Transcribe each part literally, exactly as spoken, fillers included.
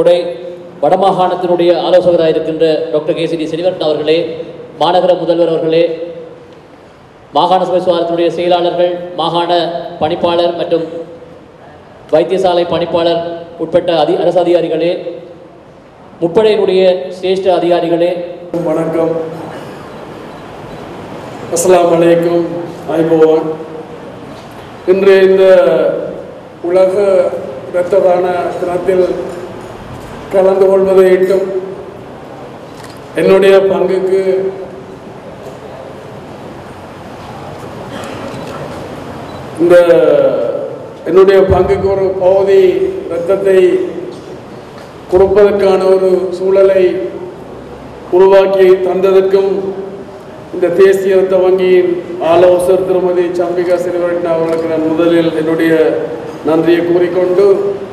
முற்படை வடமாகாணத்தினுடைய ஆலோசகராக இருக்கின்ற doctor K C T Selvaratna அவர்களே, மாநகர முதல்வர் அவர்களே, மாகாண சபை சுகாதாரத்தினுடைய செயலாளர்கள், மாகாண பணிப்பாளர் மற்றும் வைத்தியசாலை பணிப்பாளர் உட்பட்ட அதி அரசு அதிகாரிகளே, முப்படையினுடைய சிரேஷ்ட அதிகாரிகளே, வணக்கம். அஸ்ஸலாமு அலைக்கும். ஐபோவான். இன்று இந்த உலக இரத்த தான தினத்தில் கலந்து கொள்வதை இட்டும் என்னுடைய பங்குக்கு இந்த என்னுடைய பங்குக்கு ஒரு பகுதி இரத்தத்தை கொடுப்பதற்கான ஒரு சூழலை உருவாக்கி தந்ததற்கும் இந்த தேசிய இரத்த வங்கியின் ஆலோசகர் திருமதி சம்பிகா செல்வரட்ன அவர்களுக்கு நான் முதலில் என்னுடைய நன்றியை கூறிக்கொண்டு,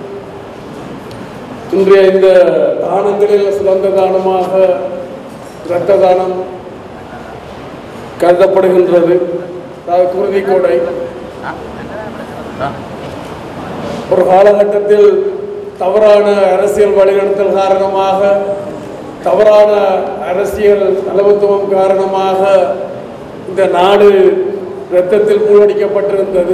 இன்றைய இந்த தானங்களில் சிறந்த தானமாக இரத்த தானம் கருதப்படுகின்றது. குருதிக்கொடை ஒரு காலகட்டத்தில் தவறான அரசியல் வழிநடத்தல் காரணமாக, தவறான அரசியல் தலைமைத்துவம் காரணமாக இந்த நாடு இரத்தத்தில் மூழ்கடிக்கப்பட்டிருந்தது.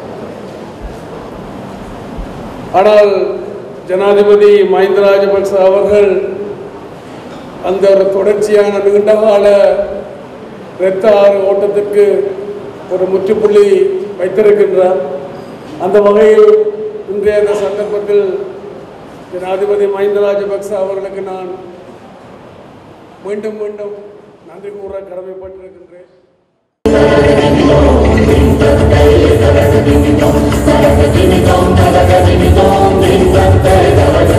ஆனால் ஜனாதிபதி மஹிந்த ராஜபக்ச அவர்கள் அந்த ஒரு தொடர்ச்சியான நீண்டகால இரத்த ஆறு ஓட்டத்திற்கு ஒரு முற்றுப்புள்ளி வைத்திருக்கின்றார். அந்த வகையில் இன்றைய அந்த சந்தர்ப்பத்தில் ஜனாதிபதி மஹிந்த ராஜபக்ச அவர்களுக்கு நான் மீண்டும் மீண்டும் நன்றி கூற கடமைப்பட்டிருக்கின்றேன். Ding dong,